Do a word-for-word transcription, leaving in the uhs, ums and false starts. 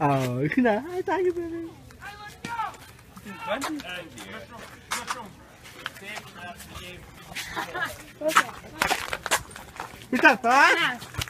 Oh, na. Thank you, baby. What's that, huh?